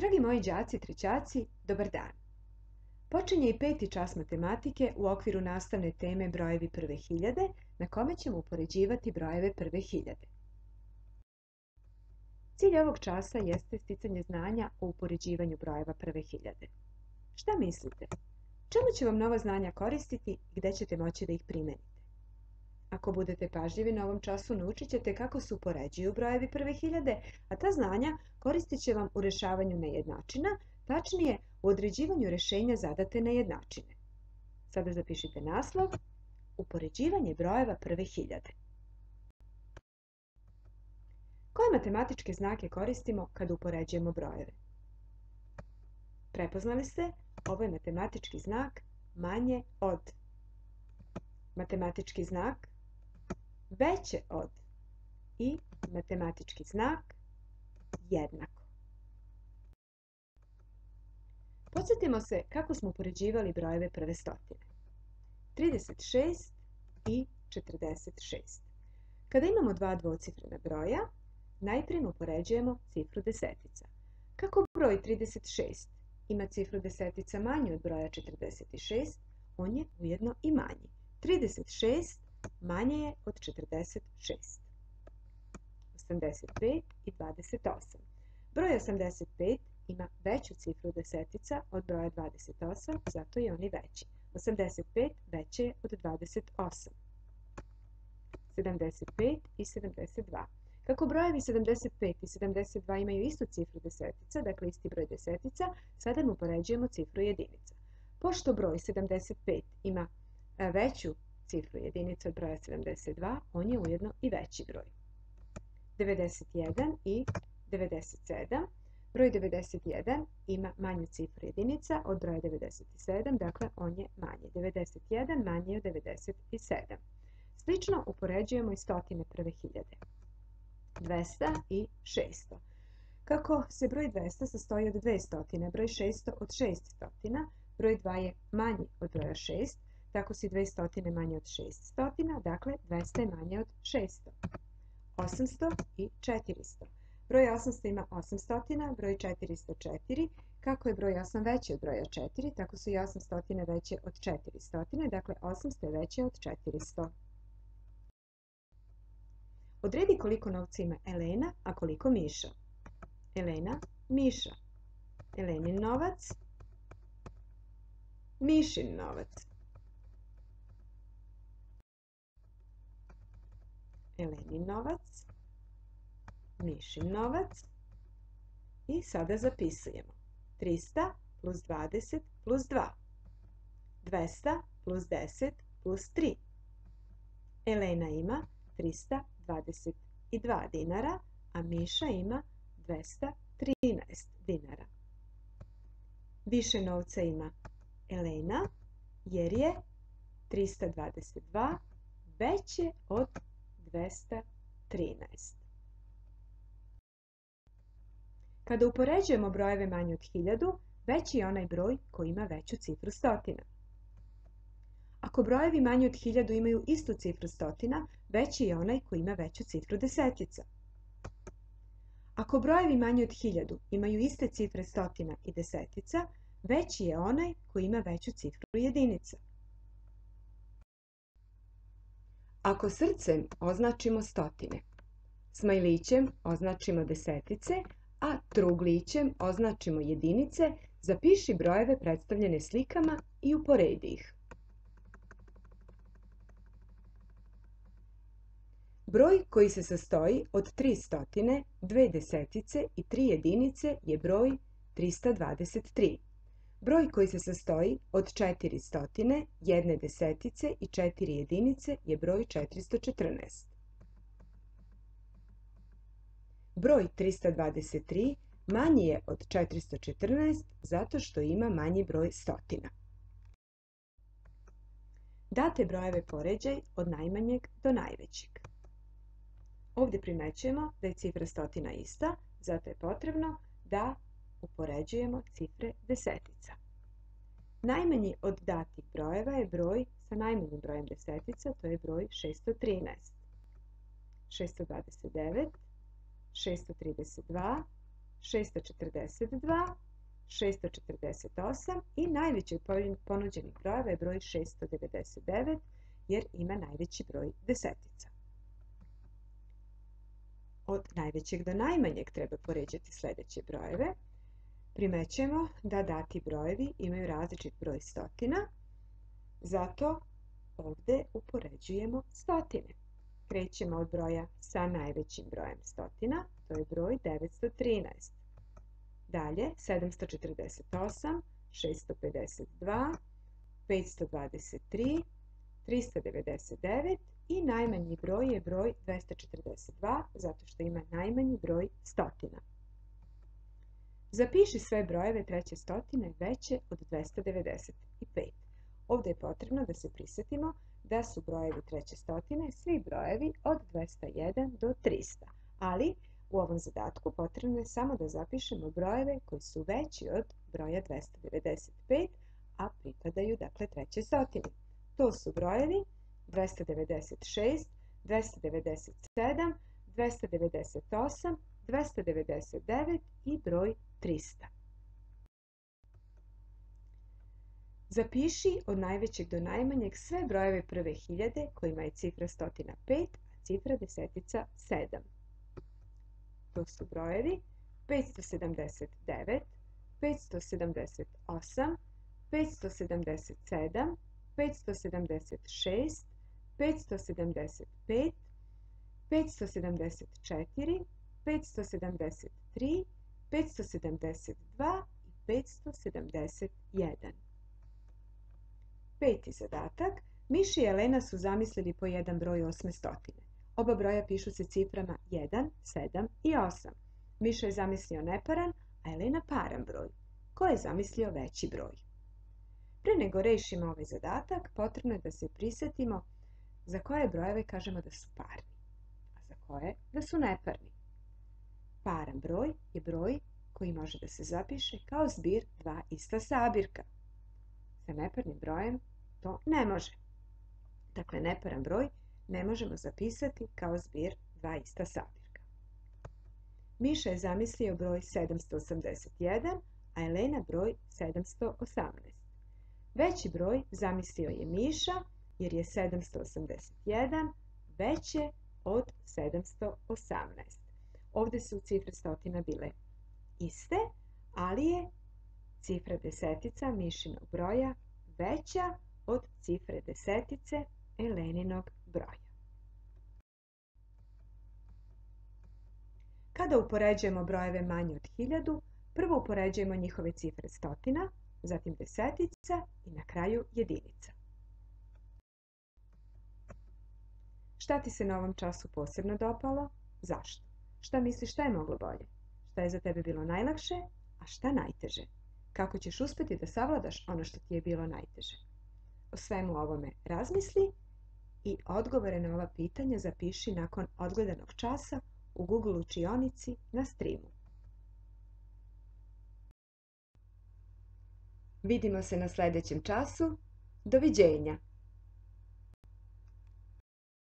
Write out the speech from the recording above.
Dragi moji đaci i trećaci, dobar dan. Počinje i 5. čas matematike u okviru nastavne teme brojevi prve hiljade, na kome ćemo upoređivati brojeve prve hiljade. Cilj ovog časa jeste sticanje znanja o upoređivanju brojeva prve hiljade. Šta mislite? Čemu će vam nova znanja koristiti i gde ćete moći da ih primenite? Ako budete pažljivi na ovom času, naučit ćete kako se upoređuju brojevi prve hiljade, a ta znanja koristit će vam u rešavanju nejednačina, tačnije u određivanju rešenja zadate nejednačine. Sada zapišite naslov: Upoređivanje brojeva prve hiljade. Koje matematičke znake koristimo kada upoređujemo brojeve? Prepoznali ste? Ovo je matematički znak manje od. Matematički znak veće od i matematički znak jednako. Podsjetimo se kako smo upoređivali brojeve prve stotine. 36 i 46. Kada imamo dva dvocifrena broja, najprije upoređujemo cifru desetica. Kako broj 36 ima cifru desetica manju od broja 46, on je ujedno i manji. 36 manje je od 46. 85 i 28. Broj 85 ima veću cifru desetica od broja 28, zato je on i veći. 85 veće je od 28. 75 i 72. Kako brojevi 75 i 72 imaju istu cifru desetica, dakle isti broj desetica, sada mu upoređujemo cifru jedinica. Pošto broj 75 ima veću cifru jedinica od broja 72, on je ujedno i veći broj. 91 i 97. Broj 91 ima manju cifru jedinica od broja 97, dakle on je manji. 91 manje od 97. Slično upoređujemo i stotine prve hiljade. 200 i 600. Kako se broj 200 sastoji od 200, broj 600 od 600, broj 2 je manji od broja 6, tako si 200 manje od 600, dakle 200 je manje od 600. 800 i 400. Broj 800 ima 800, broj 404. Kako je broj 8 veći od broja 4, tako su i 800 veće od 400, dakle 800 je veće od 400. Odredi koliko novca ima Elena, a koliko Miša. Elena, Miša. Elenin novac, Mišin novac. Elenin novac, Mišin novac. I sada zapisujemo. 300 plus 20 plus 2. 200 plus 10 plus 3. Elena ima 322 dinara, a Miša ima 213 dinara. Više novca ima Elena jer je 322 veće od 213. Kada upoređujemo brojeve manje od 1000, veći je onaj broj koji ima veću cifru stotina. Ako brojevi manje od 1000 imaju istu cifru stotina, veći je onaj koji ima veću cifru desetica. Ako brojevi manje od 1000 imaju iste cifre stotina i desetica, veći je onaj koji ima veću cifru jedinica. Ako srcem označimo stotine, smajlićem označimo desetice, a truglićem označimo jedinice, zapiši brojeve predstavljene slikama i uporedi ih. Broj koji se sastoji od 3 stotine, 2 desetice i 3 jedinice je broj 323. Broj koji se sastoji od 4 stotine, 1 desetice i 4 jedinice je broj 414. Broj 323 manji je od 414 zato što ima manji broj stotina. Date brojeve poređaj od najmanjeg do najvećeg. Ovdje primećujemo da je cifra stotina ista, zato je potrebno da upoređujemo cifre desetica. Najmanji od datih brojeva je broj sa najmanjim brojem desetica, to je broj 613. 629, 632, 642, 648 i najveći od ponuđenih brojeva je broj 699 jer ima najveći broj desetica. Od najvećeg do najmanjeg treba poređati sljedeće brojeve. Primećujemo da dati brojevi imaju različit broj stotina, zato ovdje upoređujemo stotine. Krećemo od broja sa najvećim brojem stotina, to je broj 913. Dalje 748, 652, 523, 399 i najmanji broj je broj 242, zato što ima najmanji broj stotina. Zapiši sve brojeve treće stotine veće od 295. Ovdje je potrebno da se prisjetimo da su brojevi treće stotine svi brojevi od 201 do 300, ali u ovom zadatku potrebno je samo da zapišemo brojeve koji su veći od broja 295, a pripadaju dakle treće stotini. To su brojevi 296, 297, 298, 299 i broj 300. Zapiši od najvećeg do najmanjeg sve brojeve prve hiljade kojima je cifra stotina 5, a cifra desetica 7. To su brojevi 579, 578, 577, 576, 575, 574, 573, 572 i 571. Peti zadatak. Miši i Elena su zamislili po jedan broj osme stotine. Oba broja pišu se ciframa 1, 7 i 8. Miša je zamislio neparan, a Elena paran broj. Ko je zamislio veći broj? Pre nego rešimo ovaj zadatak, potrebno je da se prisjetimo za koje brojeve kažemo da su parni, a za koje da su neparni. Paran broj je broj koji može da se zapiše kao zbir dva ista sabirka. Sa neparnim brojem to ne može. Dakle, neparan broj ne možemo zapisati kao zbir dva ista sabirka. Miša je zamislio broj 781, a Elena broj 718. Veći broj zamislio je Miša jer je 781 veće od 718. Ovdje su cifre stotina bile iste, ali je cifra desetica Mišinog broja veća od cifre desetice Eleninog broja. Kada upoređujemo brojeve manje od 1000, prvo upoređujemo njihove cifre stotina, zatim desetica i na kraju jedinica. Šta ti se na ovom času posebno dopalo? Zašto? Šta misliš šta je moglo bolje? Šta je za tebe bilo najlakše, a šta najteže? Kako ćeš uspjeti da savladaš ono što ti je bilo najteže? O svemu ovome razmisli i odgovore na ova pitanja zapiši nakon odgledanog časa u Google učionici na streamu. Vidimo se na sljedećem času. Doviđenja!